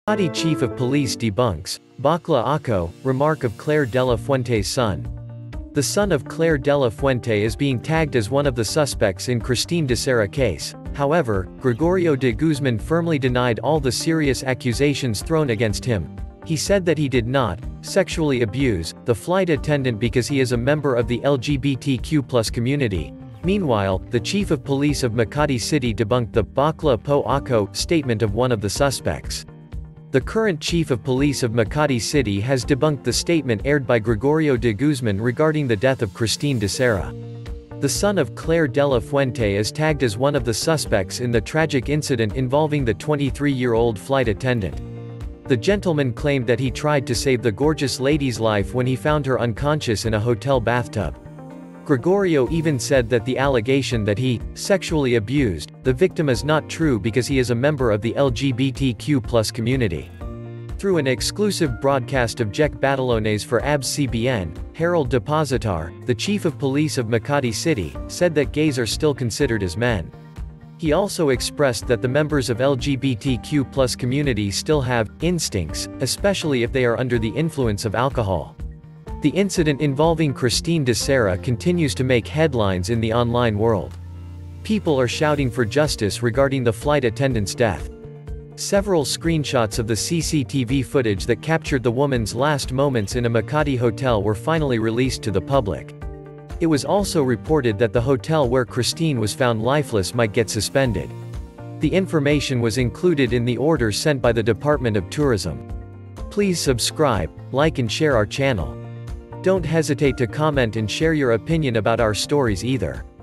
Makati Chief of Police debunks Bakla Ako, remark of Claire de la Fuente's son. The son of Claire de la Fuente is being tagged as one of the suspects in Christine de Sera case. However, Gregorio de Guzman firmly denied all the serious accusations thrown against him. He said that he did not sexually abuse the flight attendant because he is a member of the LGBTQ+ community. Meanwhile, the chief of police of Makati City debunked the Bakla po Ako statement of one of the suspects. The current chief of police of Makati City has debunked the statement aired by Gregorio de Guzman regarding the death of Christine de Sera. The son of Claire de la Fuente is tagged as one of the suspects in the tragic incident involving the 23-year-old flight attendant. The gentleman claimed that he tried to save the gorgeous lady's life when he found her unconscious in a hotel bathtub. Gregorio even said that the allegation that he sexually abused the victim is not true because he is a member of the LGBTQ+ community. Through an exclusive broadcast of Jek Batalones for ABS-CBN, Harold Depositar, the chief of police of Makati City, said that gays are still considered as men. He also expressed that the members of LGBTQ+ community still have instincts, especially if they are under the influence of alcohol. The incident involving Christine de Sera continues to make headlines in the online world. People are shouting for justice regarding the flight attendant's death. Several screenshots of the CCTV footage that captured the woman's last moments in a Makati hotel were finally released to the public. It was also reported that the hotel where Christine was found lifeless might get suspended. The information was included in the order sent by the Department of Tourism. Please subscribe, like and share our channel. Don't hesitate to comment and share your opinion about our stories either.